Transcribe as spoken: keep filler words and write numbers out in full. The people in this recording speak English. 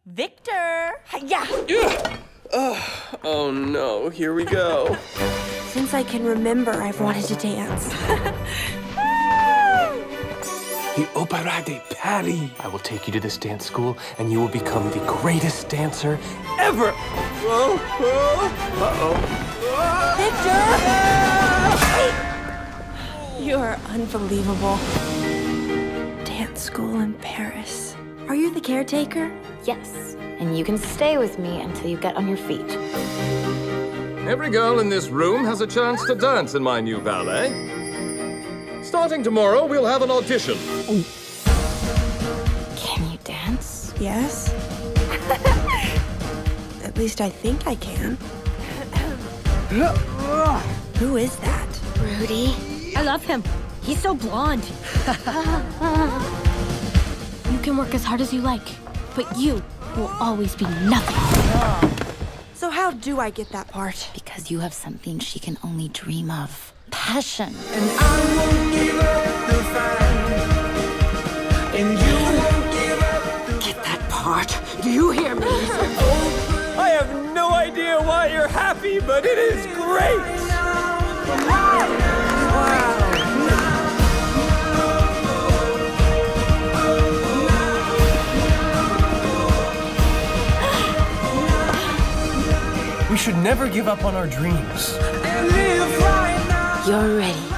Victor! Yeah. Uh, oh no, here we go. Since I can remember, I've wanted to dance. The Opera de Paris. I will take you to this dance school, and you will become the greatest dancer ever. Oh, oh, uh-oh. Victor! You're unbelievable. Dance school in Paris. Are you the caretaker? Yes, and you can stay with me until you get on your feet. Every girl in this room has a chance to dance in my new ballet. Starting tomorrow, we'll have an audition. Ooh. Can you dance? Yes. At least I think I can. Who is that? Rudy. I love him. He's so blonde. You can work as hard as you like, but you will always be nothing. So how do I get that part? Because you have something she can only dream of. Passion. And I won't give up the fight. And you won't give up the Get that part. Do you hear me? I have no idea why you're happy, but it is great. We should never give up on our dreams. And live right now. You're ready.